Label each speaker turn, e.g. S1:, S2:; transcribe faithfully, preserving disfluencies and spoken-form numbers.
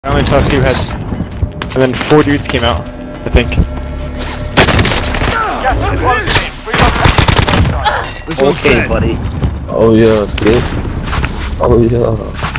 S1: I only saw two heads. And then four dudes came out, I think.
S2: Okay, buddy.
S3: Oh yeah, skip. Oh yeah.